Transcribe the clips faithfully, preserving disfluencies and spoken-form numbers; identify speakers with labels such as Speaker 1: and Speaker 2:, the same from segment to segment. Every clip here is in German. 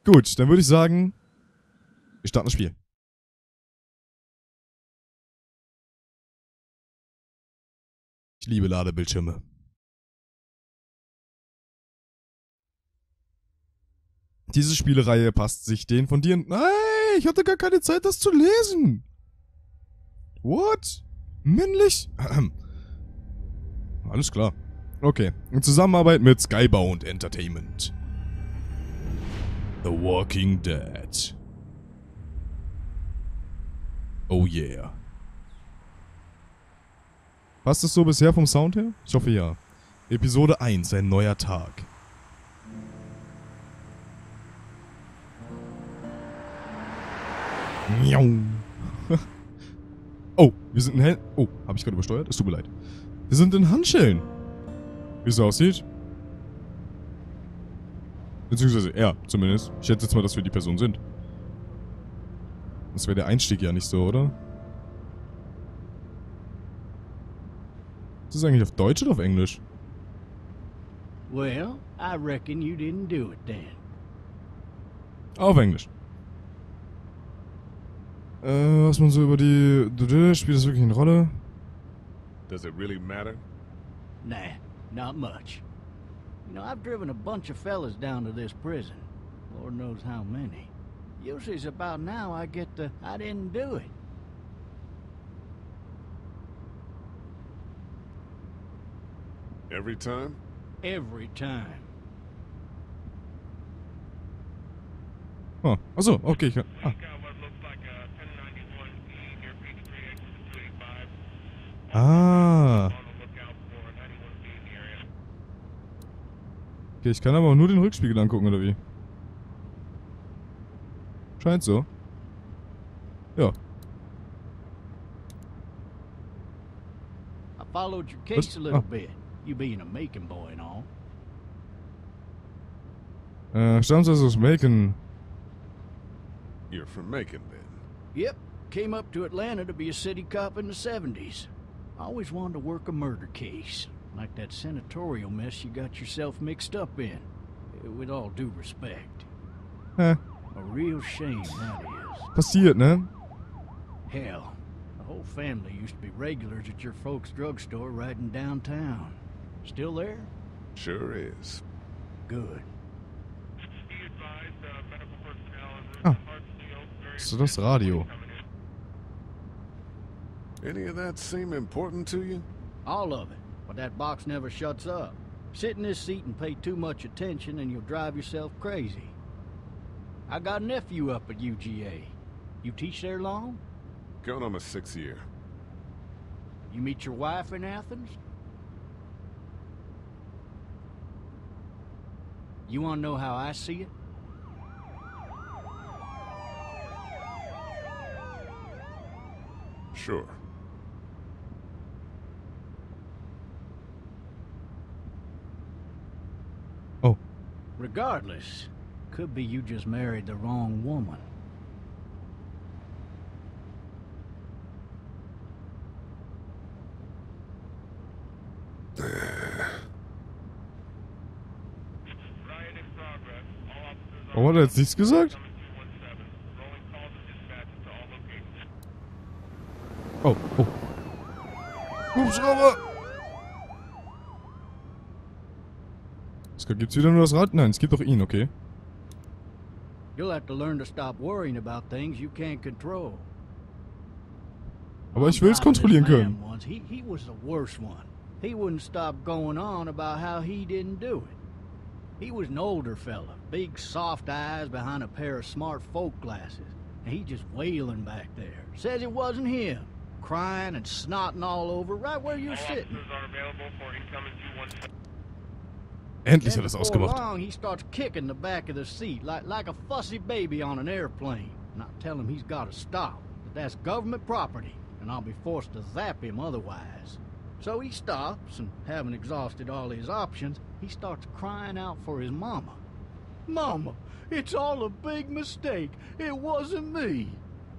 Speaker 1: Gut, dann würde ich sagen, wir starten das Spiel. Ich liebe Ladebildschirme. Diese Spielereihe passt sich den von dir... Nein, ich hatte gar keine Zeit, das zu lesen. What? Männlich? Alles klar. Okay. In Zusammenarbeit mit Skybound Entertainment. The Walking Dead. Oh yeah. Passt es so bisher vom Sound her? Ich hoffe ja. Episode eins, ein neuer Tag. Oh, wir sind in Hell... Oh, habe ich gerade übersteuert? Es tut mir leid. Wir sind in Handschellen. Wie es aussieht. Beziehungsweise er, zumindest. Ich schätze jetzt mal, dass wir die Person sind. Das wäre der Einstieg ja nicht so, oder? Ist das eigentlich auf Deutsch oder auf Englisch?
Speaker 2: Well, I reckon you didn't do it then.
Speaker 1: Auf Englisch. Äh, was man so über die... Spielt das wirklich eine Rolle?
Speaker 3: Does it really matter?
Speaker 2: Nah, not much. You know, I've driven a bunch of fellas down to this prison. Lord knows how many. Usually it's about now I get the, I didn't do it.
Speaker 3: Every time?
Speaker 2: Every time.
Speaker 1: Oh, achso, okay. Ich, ah. Ah. Okay, ich kann aber auch nur den Rückspiegel angucken, oder wie? Scheint so. Ja.
Speaker 2: I followed your case a little
Speaker 1: Ah.
Speaker 2: bit. You being a Macon boy and all.
Speaker 1: Äh, stammt also aus Macon.
Speaker 3: You're from Macon, then?
Speaker 2: Yep. Came up to Atlanta to be a city cop in the seventies. I always wanted to work a murder case. Like that senatorial mess you got yourself mixed up in. With all due respect.
Speaker 1: Hä?
Speaker 2: A real shame, that is.
Speaker 1: Passiert, ne?
Speaker 2: Hell, the whole family used to be regulars at your folks' drugstore right in downtown. Still there?
Speaker 3: Sure is.
Speaker 2: Good.
Speaker 1: Ah. So das Radio.
Speaker 3: Any of that seem important to you?
Speaker 2: All of it. But that box never shuts up. Sit in this seat and pay too much attention and you'll drive yourself crazy. I got a nephew up at U G A. You teach there long?
Speaker 3: Going on my sixth year.
Speaker 2: You meet your wife in Athens? You want to know how I see it?
Speaker 3: Sure.
Speaker 1: Oh.
Speaker 2: Regardless, could be you just married the wrong woman.
Speaker 1: Warum hat er jetzt nichts gesagt? Oh, oh. Hubschrauber! Es gibt's wieder nur das Rad? Nein, es gibt doch ihn, okay.
Speaker 2: You'll have to learn to stop worrying about things you can't control.
Speaker 1: Aber ich will's kontrollieren können.
Speaker 2: He, he was the worst one. He wouldn't stop going on about how he didn't do it. He was an older fella, big soft eyes behind a pair of smart folk glasses. And he just wailing back there. Says it wasn't him. Crying and snotting all over right where you're sitting.
Speaker 1: Endlich hat er es
Speaker 2: Before
Speaker 1: ausgemacht.
Speaker 2: long, he starts kicking the back of the seat like, like a fussy baby on an airplane. And I tell him he's got to stop, that that's government property, and I'll be forced to zap him otherwise. So he stops, and having exhausted all his options, he starts crying out for his mama. Mama, it's all a big mistake. It wasn't me.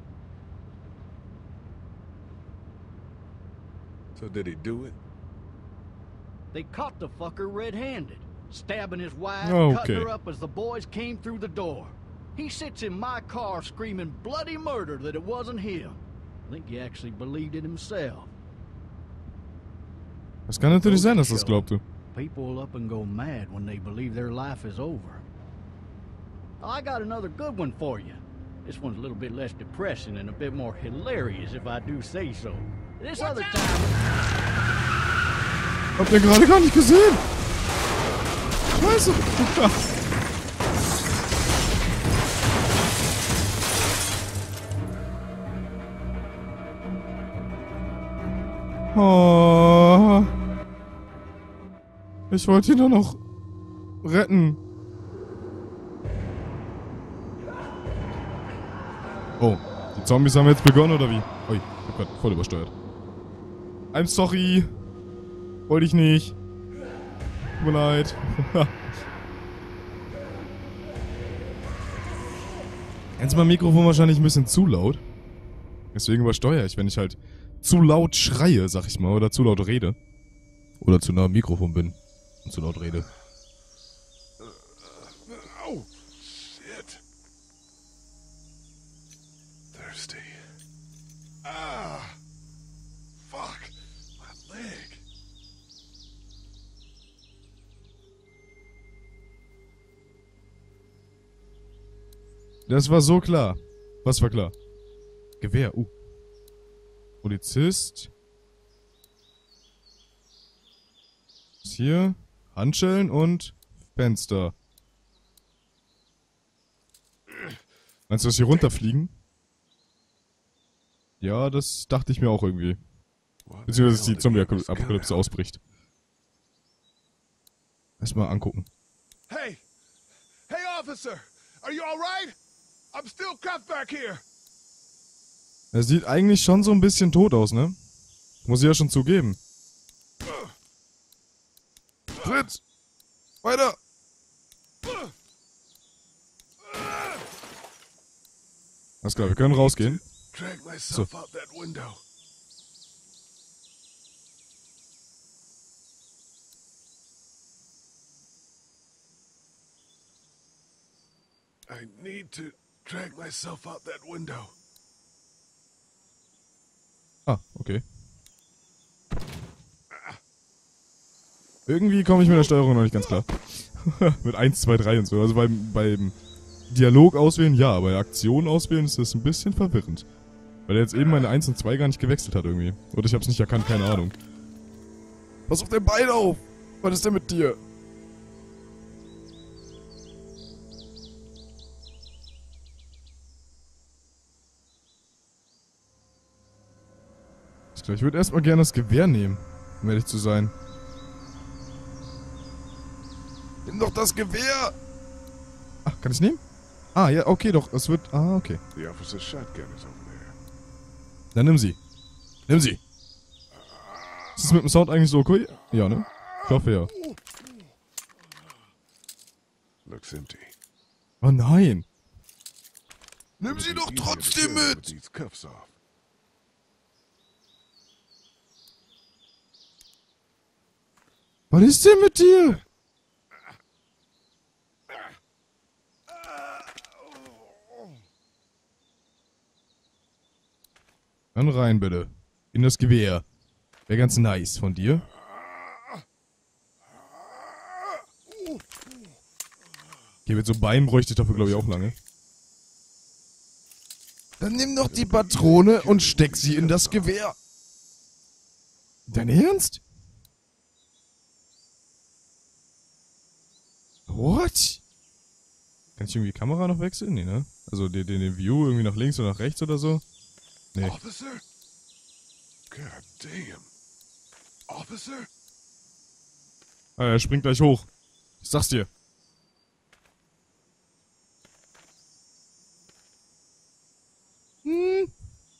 Speaker 3: So did he do it?
Speaker 2: They caught the fucker red-handed, stabbing his wife,
Speaker 1: Okay.
Speaker 2: cutting her up as the boys came through the door. He sits in my car screaming bloody murder that it wasn't him. I think he actually believed it himself.
Speaker 1: Es kann natürlich sein, dass das glaubte.
Speaker 2: People will up and go mad when they believe their life is over. I got another good one for you. This one's a little bit less depressing and a bit more hilarious, if I do say so. This other time...
Speaker 1: Habt ihr gerade gar nicht gesehen? Scheiße. Oh. Ich wollte ihn doch noch retten. Oh, die Zombies haben jetzt begonnen, oder wie? Ui, ich hab grad voll übersteuert. I'm sorry. Wollte ich nicht. Tut mir leid. Jetzt ist mein Mikrofon wahrscheinlich ein bisschen zu laut. Deswegen übersteuere ich, wenn ich halt zu laut schreie, sag ich mal, oder zu laut rede. Oder zu nah am Mikrofon bin und zu laut rede.
Speaker 3: Oh, shit. Thirsty. Ah, fuck, my leg.
Speaker 1: Das war so klar. Was war klar? Gewehr, uh. Polizist. Was hier? Handschellen und Fenster. Meinst du, dass hier runterfliegen? Ja, das dachte ich mir auch irgendwie. Beziehungsweise, dass die Zombie-Apokalypse ausbricht. Erstmal angucken.
Speaker 3: Hey! Hey, officer! Are you alright? I'm still cuffed back here!
Speaker 1: Er sieht eigentlich schon so ein bisschen tot aus, ne? Muss ich ja schon zugeben. Tritt! Weiter! Alles klar, wir können rausgehen. So.
Speaker 3: I need to drag myself out that window.
Speaker 1: Ah, okay. Irgendwie komme ich mit der Steuerung noch nicht ganz klar. Mit eins, zwei, drei und so. Also beim, beim Dialog auswählen, ja, aber Aktion auswählen ist das ein bisschen verwirrend. Weil er jetzt eben meine eins und zwei gar nicht gewechselt hat irgendwie. Oder ich hab's nicht erkannt, keine Ahnung. Pass auf dein Bein auf! Was ist denn mit dir? Ich würde erstmal gerne das Gewehr nehmen, um ehrlich zu sein. Nimm doch das Gewehr! Ach, kann ich nehmen? Ah, ja, okay, doch, es wird... Ah, okay.
Speaker 3: The officer's shotgun is over there.
Speaker 1: Dann nimm sie. Nimm sie! Ist das mit dem Sound eigentlich so okay? Ja, ne? Ich hoffe, ja.
Speaker 3: Looks empty.
Speaker 1: Oh nein! Nimm sie doch trotzdem mit! Was ist denn mit dir? Dann rein, bitte. In das Gewehr. Wäre ganz nice von dir. Okay, mit so Beinen bräuchte ich dafür, glaube ich, auch lange. Dann nimm doch die Patrone und steck sie in das Gewehr. Dein Ernst? What? Kann ich irgendwie die Kamera noch wechseln? Nee, ne? Also den, den, den View irgendwie nach links oder nach rechts oder so? Nee.
Speaker 3: Officer? God damn. Officer?
Speaker 1: Ah, er springt gleich hoch. Ich sag's dir. Hm.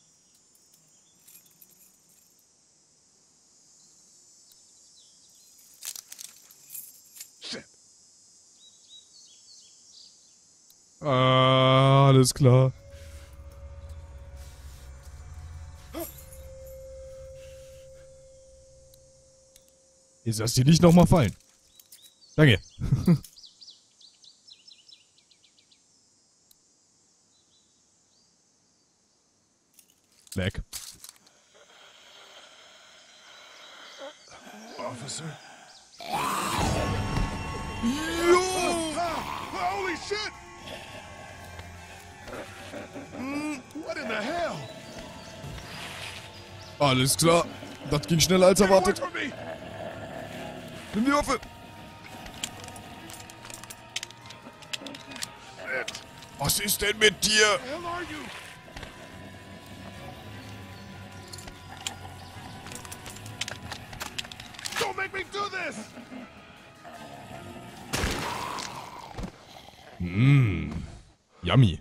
Speaker 3: Shit.
Speaker 1: Ah, alles klar. Jetzt lass die nicht nochmal fallen. Danke. Weg.
Speaker 3: Officer? Holy shit! What in the hell?
Speaker 1: Alles klar. Das ging schneller als
Speaker 3: Get away
Speaker 1: erwartet.
Speaker 3: from me!
Speaker 1: Nimm die Waffe.
Speaker 3: Shit!
Speaker 1: Was ist denn mit dir?
Speaker 3: Where the hell are you? Don't make me do this!
Speaker 1: Mmm. Yummy.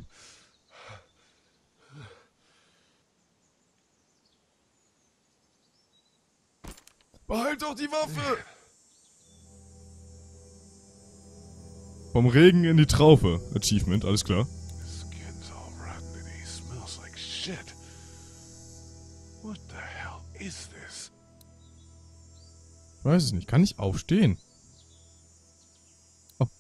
Speaker 1: Behalt doch die Waffe! Vom Regen in die Traufe. Achievement, alles klar.
Speaker 3: Skin's all rotten and he smells like shit. What the hell is this?
Speaker 1: Ich weiß es nicht. Kann ich aufstehen? Oh.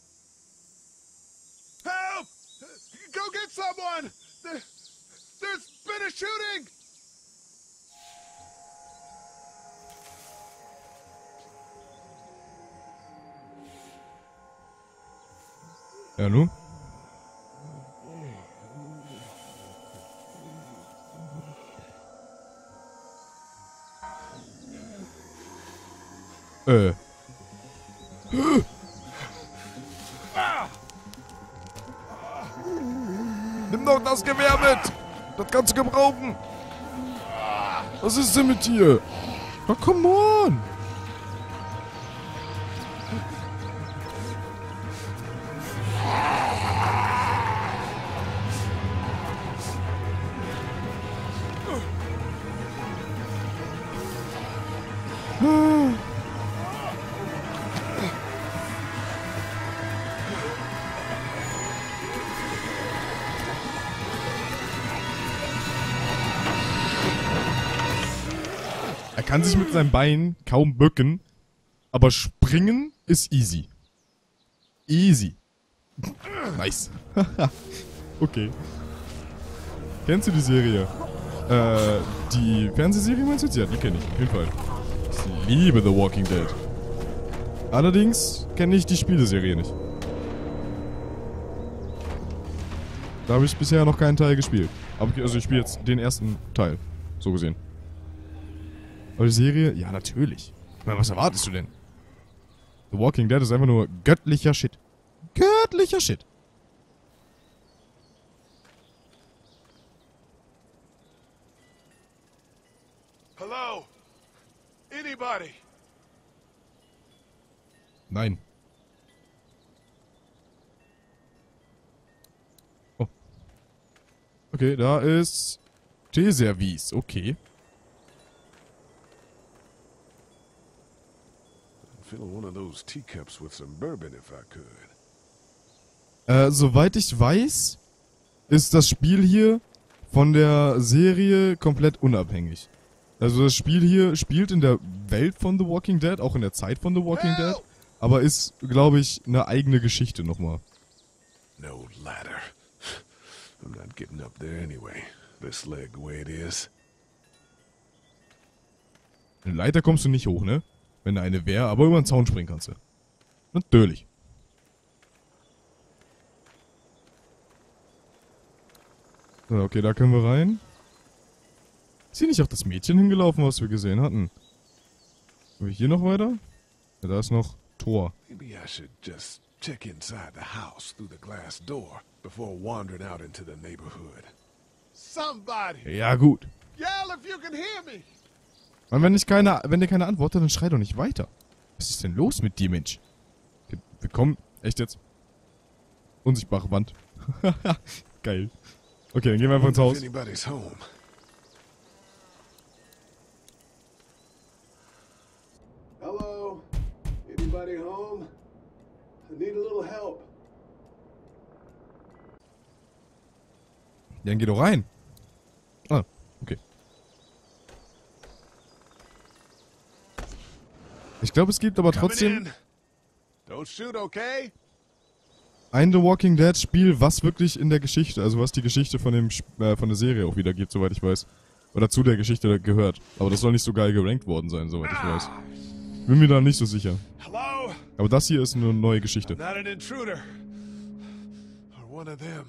Speaker 3: Help! Go get someone! There, there's been a shooting!
Speaker 1: Ja, nun? Äh. Nimm doch das Gewehr mit! Das kannst du gebrauchen! Was ist denn mit dir? Na, come on! Er kann sich mit seinem Bein kaum bücken, aber springen ist easy. Easy. Nice. Okay. Kennst du die Serie? Äh, die Fernsehserie meinst du jetzt? Ja, die kenne ich, auf jeden Fall. Ich liebe The Walking Dead. Allerdings kenne ich die Spieleserie nicht. Da habe ich bisher noch keinen Teil gespielt. Aber also ich spiele jetzt den ersten Teil, so gesehen. Aber die Serie? Ja, natürlich. Ich meine, was erwartest du denn? The Walking Dead ist einfach nur göttlicher Shit. Göttlicher Shit.
Speaker 3: Hello? Anybody?
Speaker 1: Nein. Oh. Okay, da ist Teeservice. Okay.
Speaker 3: Fill one of those teacups with some bourbon if I could.
Speaker 1: Äh, soweit ich weiß, ist das Spiel hier von der Serie komplett unabhängig. Also das Spiel hier spielt in der Welt von The Walking Dead, auch in der Zeit von The Walking Dead, aber ist, glaube ich, eine eigene Geschichte nochmal.
Speaker 3: No ladder. I'm not getting up there anyway. This leg the way it is.
Speaker 1: Eine Leiter kommst du nicht hoch, ne? Wenn da eine wäre, aber über den Zaun springen kannst du. Natürlich. So, okay, da können wir rein. Ist hier nicht auch das Mädchen hingelaufen, was wir gesehen hatten? Sind wir hier noch weiter? Ja, da ist noch Tor.
Speaker 3: Maybe I should just check inside the house through the glass door before wandering out into the neighborhood. Somebody!
Speaker 1: Ja, gut.
Speaker 3: Yell if you can hear me!
Speaker 1: Und wenn ich keine, wenn dir keine antwortet, dann schrei doch nicht weiter. Was ist denn los mit dir, Mensch? Wir, wir kommen, echt jetzt? Unsichtbare Wand. Geil. Okay, dann gehen wir einfach ins
Speaker 3: If
Speaker 1: Haus.
Speaker 3: anybody's home. Hello? Anybody home? I need a little help.
Speaker 1: Ja, dann geh doch rein. Ah, okay. Ich glaube, es gibt aber
Speaker 3: Coming
Speaker 1: trotzdem...
Speaker 3: in. Don't shoot, okay?
Speaker 1: ein The Walking Dead Spiel, was wirklich in der Geschichte, also was die Geschichte von dem Sp- äh, von der Serie auch wieder geht, soweit ich weiß. Oder zu der Geschichte gehört. Aber das soll nicht so geil gerankt worden sein, soweit ich weiß. Bin mir da nicht so sicher.
Speaker 3: Hello?
Speaker 1: Aber das hier ist eine neue Geschichte.
Speaker 3: Not an intruder. Or one of them.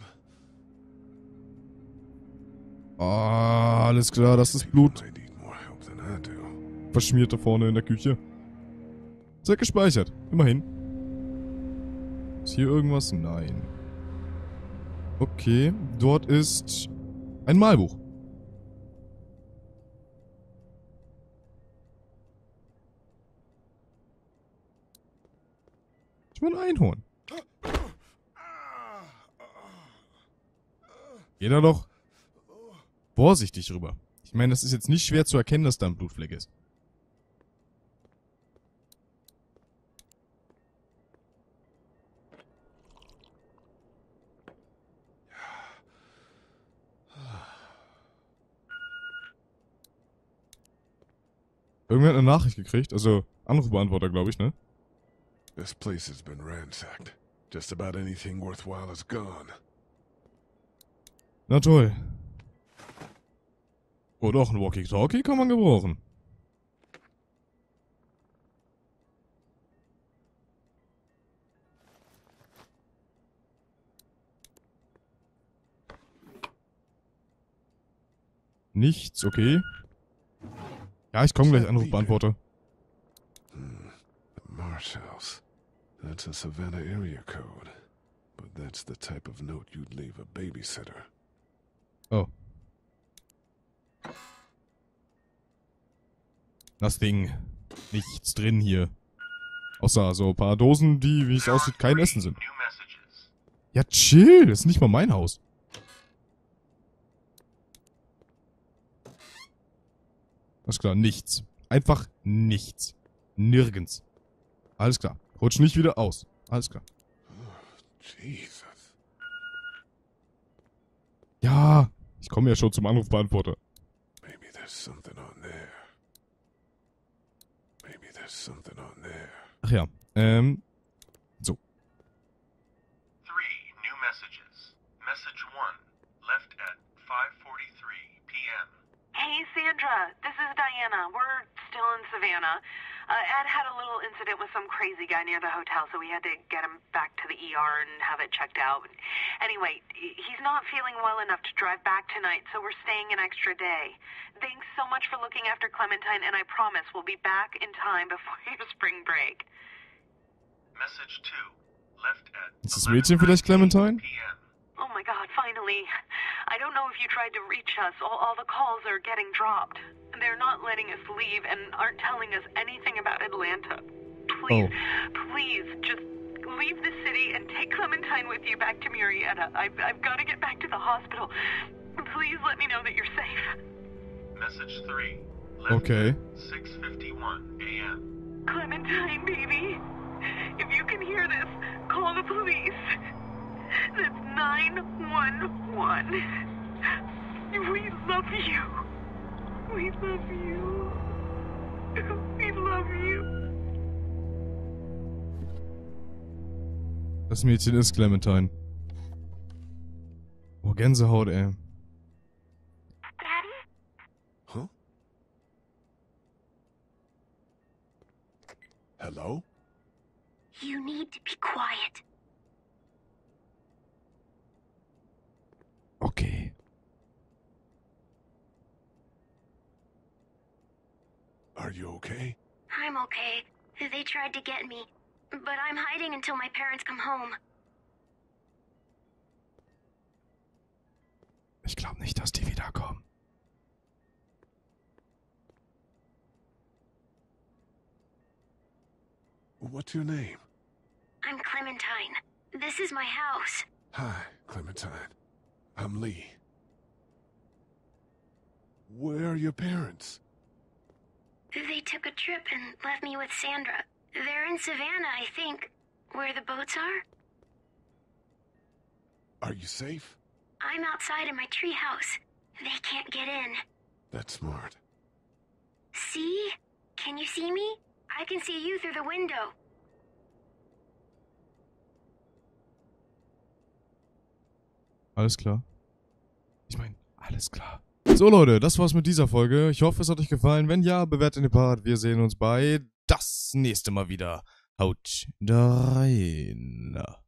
Speaker 1: Ah, alles klar, das ist Blut.
Speaker 3: They need more help than I do.
Speaker 1: Verschmiert da vorne in der Küche. Sehr gespeichert. Immerhin. Ist hier irgendwas? Nein. Okay, dort ist ein Malbuch. Ich will ein Einhorn. Geh da doch vorsichtig rüber. Ich meine, das ist jetzt nicht schwer zu erkennen, dass da ein Blutfleck ist. Irgendwer hat eine Nachricht gekriegt, also Anrufbeantworter, glaube ich, ne?
Speaker 3: This place has been ransacked. Just about anything worthwhile is gone.
Speaker 1: Na toll. Oh doch, ein Walkie-Talkie kann man gebrauchen. Nichts, okay. Ja, ich komme gleich, Anrufbeantworter.
Speaker 3: The Marsh House. That's a Savannah area code. But that's the type of note you'd leave a babysitter.
Speaker 1: Oh. Das Ding. Nichts drin hier. Außer so ein paar Dosen, die, wie es aussieht, kein Essen sind. Ja, chill. Das ist nicht mal mein Haus. Alles klar, nichts. Einfach nichts. Nirgends. Alles klar. Rutsch nicht wieder aus. Alles klar.
Speaker 3: Jesus.
Speaker 1: Ja, ich komme ja schon zum Anrufbeantworter.
Speaker 3: Maybe there's something on there. Maybe there's something on there.
Speaker 1: Ach ja, ähm, so.
Speaker 4: Three new messages. Message one, left at five forty-three p m
Speaker 5: Hey, Sandra. This is Diana. We're still in Savannah. Uh, Ed had a little incident with some crazy guy near the hotel, so we had to get him back to the E R and have it checked out. Anyway, he's not feeling well enough to drive back tonight, so we're staying an extra day. Thanks so much for looking after Clementine, and I promise we'll be back in time before your spring break.
Speaker 4: Message two, left at
Speaker 1: Ist das Mädchen vielleicht Clementine?
Speaker 4: p m
Speaker 5: Oh my god, finally. I don't know if you tried to reach us. All, all the calls are getting dropped. They're not letting us leave and aren't telling us anything about Atlanta. Please, please, just leave the city and take Clementine with you back to Murrieta. I've, I've got to get back to the hospital. Please let me know that you're safe.
Speaker 4: Message three, left
Speaker 1: Okay.
Speaker 4: at six fifty-one a m
Speaker 5: Clementine, baby. If you can hear this, call the police. That's nine one one. We love you. We love you. We love you.
Speaker 1: Das Mädchen ist Clementine. Oh, Gänsehaut, ey.
Speaker 5: Daddy?
Speaker 3: Huh? Hello?
Speaker 6: You need to be quiet.
Speaker 1: Okay.
Speaker 3: Are you okay?
Speaker 6: I'm okay. They tried to get me, but I'm hiding until my parents come home.
Speaker 1: Ich glaube nicht, dass die wiederkommen.
Speaker 3: What's your name?
Speaker 6: I'm Clementine. This is my house.
Speaker 3: Hi, Clementine. I'm Lee. Where are your parents?
Speaker 6: They took a trip and left me with Sandra. They're in Savannah, I think. Where the boats are?
Speaker 3: Are you safe?
Speaker 6: I'm outside in my treehouse. They can't get in.
Speaker 3: That's smart.
Speaker 6: See? Can you see me? I can see you through the window.
Speaker 1: Alles klar. Ich meine, alles klar. So Leute, das war's mit dieser Folge. Ich hoffe, es hat euch gefallen. Wenn ja, bewertet den Part. Wir sehen uns bei das nächste Mal wieder. Haut rein.